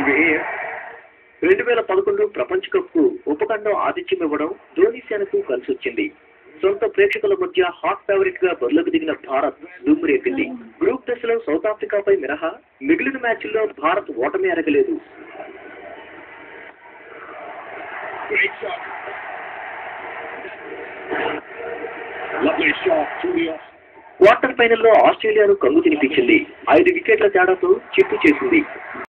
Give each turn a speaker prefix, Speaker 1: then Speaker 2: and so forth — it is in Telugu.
Speaker 1: And we're here. 2011 ప్రపంచ కప్కు ఉపఖండం ఆతిథ్యం ఇవ్వడం ధోని సేనకు కలిసొచ్చింది. సొంత ప్రేక్షకుల మధ్య హాట్ ఫేవరెట్ గా బరిలోకి దిగిన భారత్ దుమ్మురేపింది. గ్రూప్ దశలో సౌత్ ఆఫ్రికాపై మినహా మిగిలిన మ్యాచ్ల్లో భారత్ ఓటమి ఎరగలేదు. క్వార్టర్ ఫైనల్లో ఆస్ట్రేలియాను కంగు తినిపించింది. 5 వికెట్ల తేడాతో చిత్తు చేసింది.